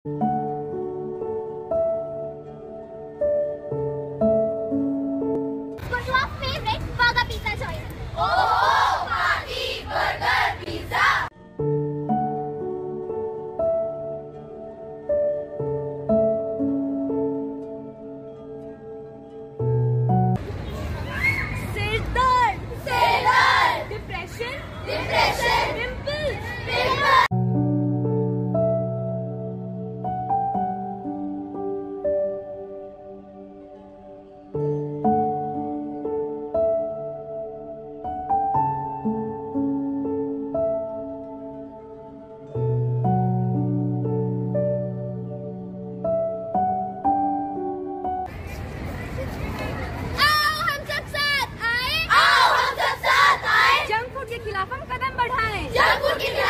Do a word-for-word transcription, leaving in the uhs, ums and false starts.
What's your favorite burger pizza choice? Oh, party burger pizza. सिर दर्द, सिर दर्द, depression, depression, pimples, pimple. Junk food के खिलाफ हम कदम बढ़ाएं। जंक फूड के